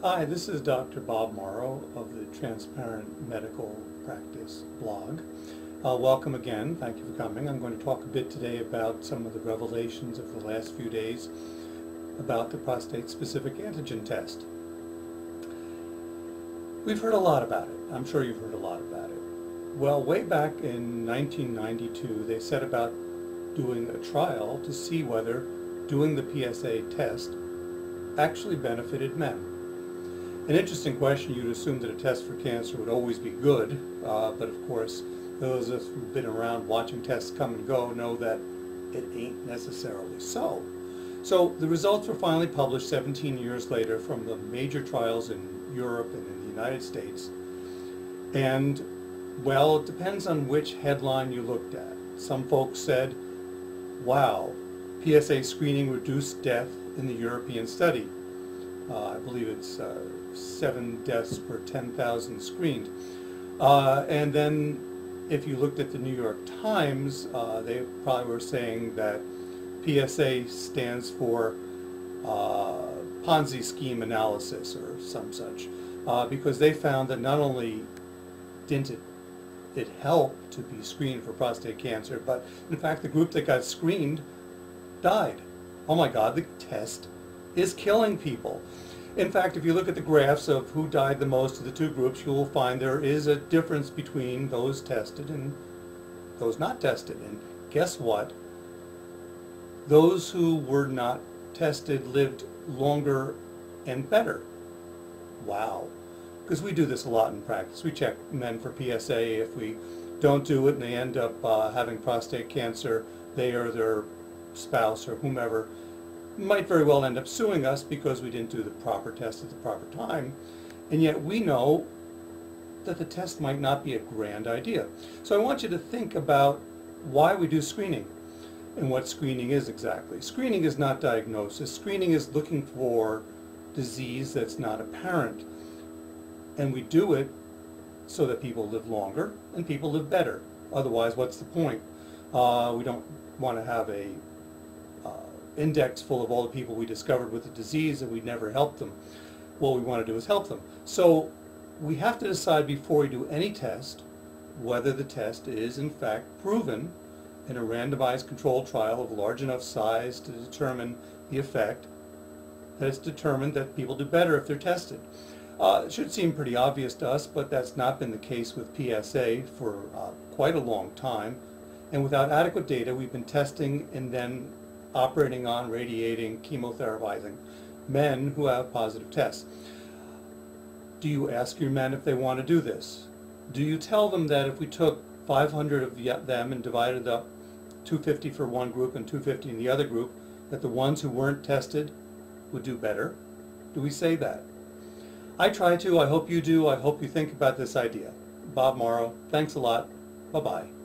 Hi, this is Dr. Bob Morrow of the Transparent Medical Practice blog. Welcome again. Thank you for coming. I'm going to talk a bit today about some of the revelations of the last few days about the prostate-specific antigen test. We've heard a lot about it. I'm sure you've heard a lot about it. Well, way back in 1992, they set about doing a trial to see whether doing the PSA test actually benefited men. An interesting question. You'd assume that a test for cancer would always be good, but of course those of us who've been around watching tests come and go know that it ain't necessarily so. So the results were finally published 17 years later from the major trials in Europe and in the United States. And well, it depends on which headline you looked at. Some folks said, wow, PSA screening reduced death in the European study. I believe it's 7 deaths per 10,000 screened. And then if you looked at the New York Times, they probably were saying that PSA stands for Ponzi scheme analysis or some such, because they found that not only didn't it help to be screened for prostate cancer, but in fact the group that got screened died. Oh my God, the test is killing people. In fact, if you look at the graphs of who died the most of the two groups, you will find there is a difference between those tested and those not tested. And guess what? Those who were not tested lived longer and better. Wow. Because we do this a lot in practice. We check men for PSA. If we don't do it and they end up having prostate cancer, they or their spouse or whomever might very well end up suing us because we didn't do the proper test at the proper time. And yet we know that the test might not be a grand idea. So I want you to think about why we do screening and what screening is exactly. Screening is not diagnosis. Screening is looking for disease that's not apparent. And we do it so that people live longer and people live better. Otherwise, what's the point? We don't want to have a index full of all the people we discovered with the disease and we never helped them. What we want to do is help them. So we have to decide before we do any test whether the test is in fact proven in a randomized controlled trial of large enough size to determine the effect, that it's determined that people do better if they're tested. It should seem pretty obvious to us, but that's not been the case with PSA for quite a long time. And without adequate data, we've been testing and then operating on, radiating, chemotherapizing men who have positive tests. Do you ask your men if they want to do this? Do you tell them that if we took 500 of them and divided up 250 for one group and 250 in the other group, that the ones who weren't tested would do better? Do we say that? I try to. I hope you do. I hope you think about this idea. Bob Morrow, thanks a lot. Bye-bye.